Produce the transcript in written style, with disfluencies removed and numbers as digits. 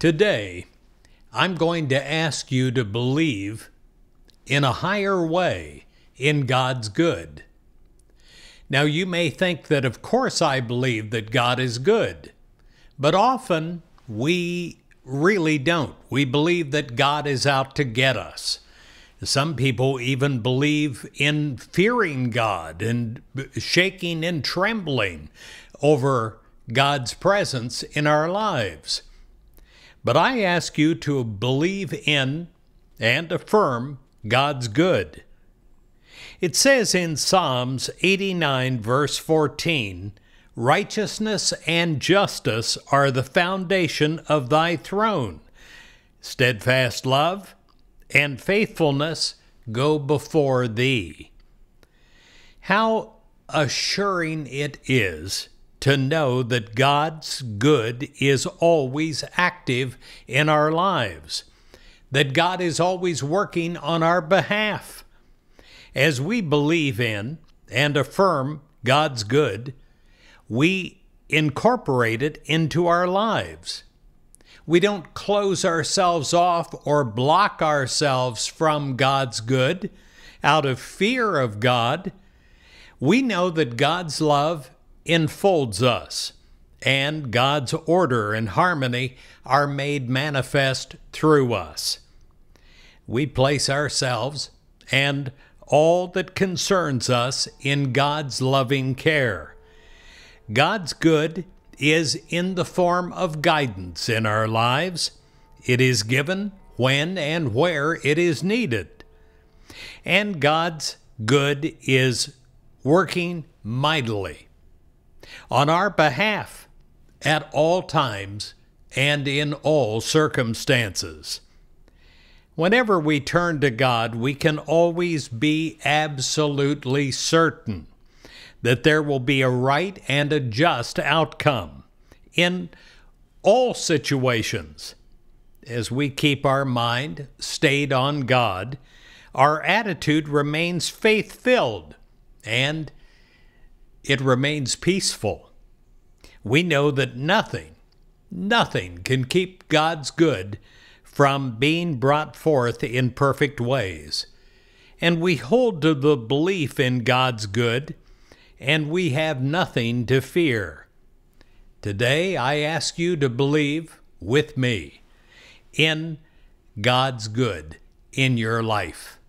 Today, I'm going to ask you to believe in a higher way in God's good. Now, you may think that, of course, I believe that God is good, but often we really don't. We believe that God is out to get us. Some people even believe in fearing God and shaking and trembling over God's presence in our lives. But I ask you to believe in and affirm God's good. It says in Psalms 89, verse 14, "Righteousness and justice are the foundation of thy throne. Steadfast love and faithfulness go before thee." How assuring it is to know that God's good is always active in our lives, that God is always working on our behalf. As we believe in and affirm God's good, we incorporate it into our lives. We don't close ourselves off or block ourselves from God's good out of fear of God. We know that God's love enfolds us, and God's order and harmony are made manifest through us. We place ourselves and all that concerns us in God's loving care. God's good is in the form of guidance in our lives. It is given when and where it is needed. And God's good is working mightily on our behalf at all times and in all circumstances. Whenever we turn to God, we can always be absolutely certain that there will be a right and a just outcome in all situations. As we keep our mind stayed on God, our attitude remains faith-filled and it remains peaceful. We know that nothing can keep God's good from being brought forth in perfect ways. And we hold to the belief in God's good, and we have nothing to fear. Today, I ask you to believe with me in God's good in your life.